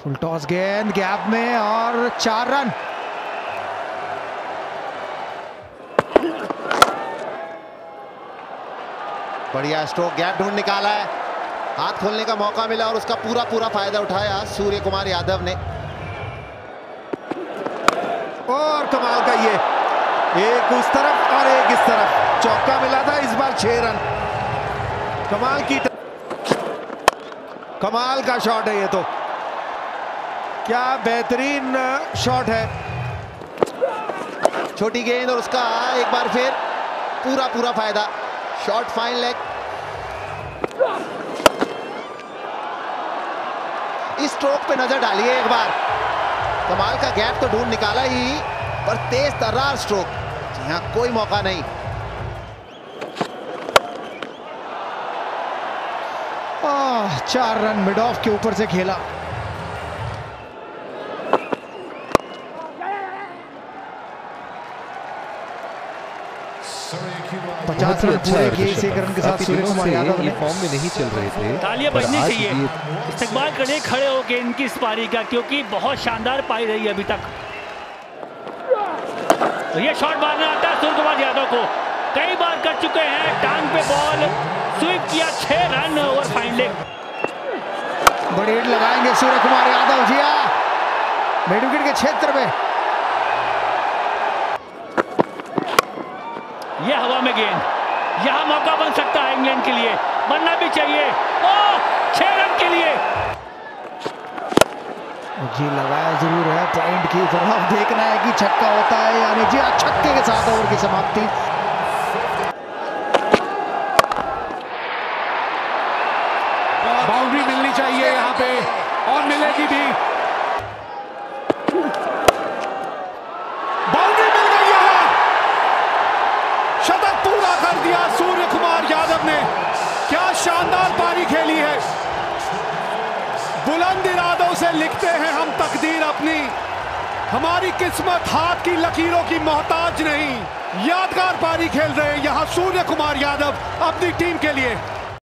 Full toss गेंद gap में और 4 रन। बढ़िया स्ट्रोक, गैप ढूंढ निकाला है, हाथ खोलने का मौका मिला और उसका पूरा फायदा उठाया सूर्य कुमार यादव ने। और कमाल का ये एक उस तरफ और एक इस तरफ चौका मिला था, इस बार 6 रन। कमाल का शॉट है ये तो, क्या बेहतरीन शॉट है। छोटी गेंद और उसका एक बार फिर पूरा फायदा। Shot fine leg. इस स्ट्रोक पे नजर डालिए एक बार, कमाल का गैप तो ढूंढ निकाला ही, पर तेज तर्रार स्ट्रोक, यहां कोई मौका नहीं। 4 रन मिड ऑफ के ऊपर से खेला। बहुत ही अच्छा है। 1 रन के साथ सूर्य कुमार यादव ये फॉर्म में नहीं चल रहे थे। तालियां बजनी चाहिए, इस्तेमाल करने खड़े हो गए इनकी इस पारी का, क्योंकि बहुत शानदार पारी रही है अभी तक। तो ये शॉट मारना आता है सूर्य कुमार यादव को, कई बार कर चुके हैं, टांग पे बॉल स्वीप किया, 6 रन ओवर फाइन लेग। बड़ी हिट लगाएंगे Suryakumar Yadav ji, mid wicket के क्षेत्र में। यह हवा में गेंद, यहां मौका बन सकता है इंग्लैंड के लिए, बनना भी चाहिए। 6 रन के लिए जी लगाया जरूर है, पॉइंट की तरफ देखना है कि छक्का होता है यानी जी छक्के के साथ ओवर की समाप्ति। बाउंड्री मिलनी चाहिए यहां पे, और मिलेगी भी। बाउंड्री मिल गई यहां, शतक पूरा कर दिया सूर्य कुमार यादव ने। क्या शानदार पारी खेली है। बुलंद इरादों से लिखते हैं हम तकदीर अपनी, हमारी किस्मत हाथ की लकीरों की मोहताज नहीं। यादगार पारी खेल रहे हैं यहां सूर्य कुमार यादव अपनी टीम के लिए।